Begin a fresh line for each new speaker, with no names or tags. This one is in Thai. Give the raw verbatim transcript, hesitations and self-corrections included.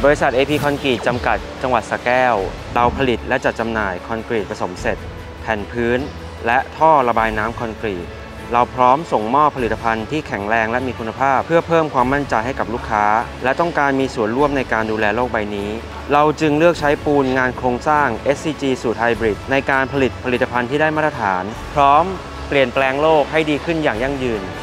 บริษัท เอ พี คอนกรีตจำกัดจังหวัดสระแก้วเราผลิตและจัดจำหน่ายคอนกรีตผสมเสร็จแผ่นพื้นและท่อระบายน้ำคอนกรีตเราพร้อมส่งมอบผลิตภัณฑ์ที่แข็งแรงและมีคุณภาพเพื่อเพิ่มความมั่นใจให้กับลูกค้าและต้องการมีส่วนร่วมในการดูแลโลกใบนี้เราจึงเลือกใช้ปูนงานโครงสร้าง เอส ซี จี สูตรไฮบริดในการผลิตผลิตภัณฑ์ที่ได้มาตรฐานพร้อมเปลี่ยนแปลงโลกให้ดีขึ้นอย่างยั่งยืน